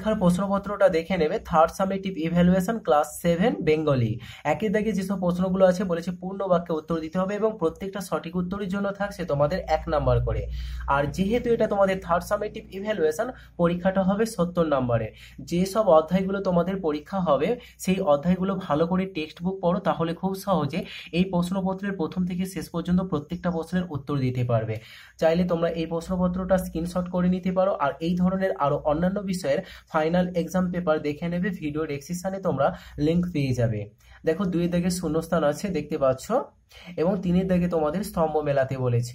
পরীক্ষার প্রশ্নপত্রটা দেখে নেবে। Third summative evaluation class 7 Bengali. একের দাগে যেসব প্রশ্নগুলো আছে বলেছে পূর্ণ বাক্যে উত্তর দিতে হবে এবং প্রত্যেকটা সঠিক উত্তরের জন্য থাকছে তোমাদের 1 নাম্বার করে। আর যেহেতু এটা তোমাদের থার্ড সামেটিভ ইভ্যালুয়েশন, পরীক্ষাটা হবে 70 নাম্বারে। যেসব অধ্যায়গুলো তোমাদের পরীক্ষা হবে সেই অধ্যায়গুলো ভালো করে টেক্সট বুক পড়ো, তাহলে খুব সহজে এই প্রশ্নপত্রের প্রথম থেকে শেষ পর্যন্ত প্রত্যেকটা প্রশ্নের উত্তর দিতে পারবে। চাইলে তোমরা এই প্রশ্নপত্রটা স্ক্রিনশট করে নিতে পারো। আর এই ধরনের আরো অন্যান্য বিষয়ের ফাইনাল এক্সাম পেপার দেখে নেবে, ভিডিও ডেসক্রিপশনে তোমরা লিংক পেয়ে যাবে। দেখো 2 এর দাগে শূন্যস্থান আছে দেখতে পাচ্ছ, এবং 3 এর দাগে তোমাদের স্তম্ভ মেলাতে বলেছে।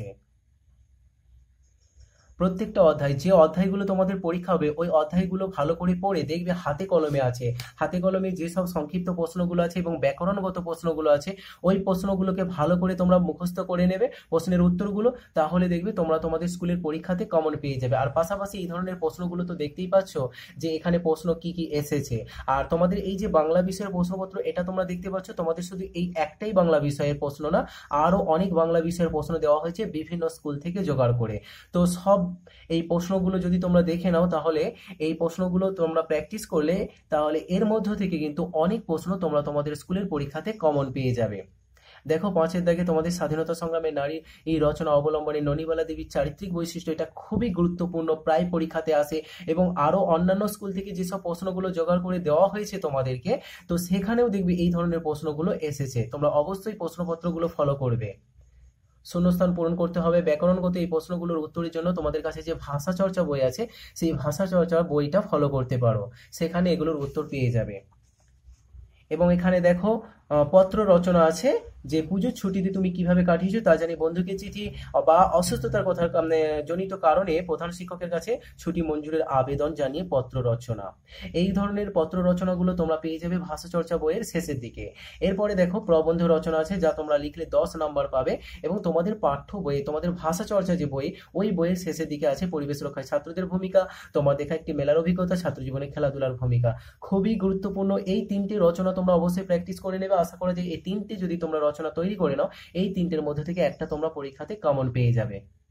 প্রত্যেকটা অধ্যায়, যে অধ্যায়গুলো তোমাদের পরীক্ষা হবে ওই অধ্যায়গুলো ভালো করে পড়ে দেখবে হাতে কলমে আছে। হাতে কলমে যেসব সংক্ষিপ্ত প্রশ্নগুলো আছে এবং ব্যাকরণগত প্রশ্নগুলো আছে ওই প্রশ্নগুলোকে ভালো করে তোমরা মুখস্থ করে নেবে প্রশ্নের উত্তরগুলো, তাহলে দেখবে তোমরা তোমাদের স্কুলের পরীক্ষাতে কমন পেয়ে যাবে। আর পাশাপাশি এই ধরনের প্রশ্নগুলো তো দেখতেই পাচ্ছ যে এখানে প্রশ্ন কি কি এসেছে। আর তোমাদের এই যে বাংলা বিষয়ের প্রশ্নপত্র, এটা তোমরা দেখতে পাচ্ছ তোমাদের শুধু এই একটাই বাংলা বিষয়ের প্রশ্ন না, আরো অনেক বাংলা বিষয়ের প্রশ্ন দেওয়া হয়েছে বিভিন্ন স্কুল থেকে জোগাড় করে। তো সব এই প্রশ্নগুলো যদি তোমরা দেখে নাও, তাহলে এই প্রশ্নগুলো তোমরা প্র্যাকটিস করলে তাহলে এর মধ্য থেকে কিন্তু অনেক প্রশ্ন তোমরা তোমাদের স্কুলের পরীক্ষাতে কমন পেয়ে যাবে। দেখো 5 এর দাগে তোমাদের স্বাধীনতা সংগ্রামে নারী এই রচনা অবলম্বনে ননিবালা দেবীর চারিত্রিক বৈশিষ্ট্য, এটা খুবই গুরুত্বপূর্ণ, প্রায় পরীক্ষাতে আসে। এবং আরো অন্যান্য স্কুল থেকে যেসব প্রশ্নগুলো জোগাড় করে দেওয়া হয়েছে তোমাদেরকে, তো সেখানেও দেখবে এই ধরনের প্রশ্নগুলো এসেছে। তোমরা অবশ্যই প্রশ্নপত্রগুলো ফলো করবে। শূন্যস্থান পূরণ করতে হবে। ব্যাকরণগত এই প্রশ্নগুলোর উত্তরের জন্য তোমাদের কাছে যে ভাষা চর্চা বই আছে সেই ভাষা চর্চা বইটা ফলো করতে পারো, সেখানে এগুলোর উত্তর পেয়ে যাবে। এবং এখানে দেখো পত্র রচনা আছে, যে পুজোর ছুটিতে তুমি কিভাবে কাটিয়েছো তা জানি, বন্ধুকে চিঠি বা অসুস্থতার কথা জনিত কারণে প্রধান শিক্ষকের কাছে ছুটি মঞ্জুরের আবেদন জানিয়ে পত্র রচনা। এই ধরনের পত্র রচনাগুলো তোমরা পেয়ে যাবে ভাষা চর্চা বইয়ের শেষের দিকে। এরপরে দেখো প্রবন্ধ রচনা আছে, যা তোমরা লিখলে 10 নাম্বার পাবে। এবং তোমাদের পাঠ্য বইয়ে তোমাদের ভাষা চর্চা যে বই, ওই বইয়ের শেষের দিকে আছে পরিবেশ রক্ষায় ছাত্রদের ভূমিকা, তোমার দেখা একটি মেলার অভিজ্ঞতা, ছাত্র জীবনে খেলাধুলার ভূমিকা। খুবই গুরুত্বপূর্ণ এই 3টি রচনা তোমরা অবশ্যই প্র্যাকটিস করে নেবে। আশা করা যায় এই 3টি যদি তোমরা রচনা তৈরি করে নাও, এই 3টের মধ্যে থেকে একটা তোমরা পরীক্ষাতে কমন পেয়ে যাবে।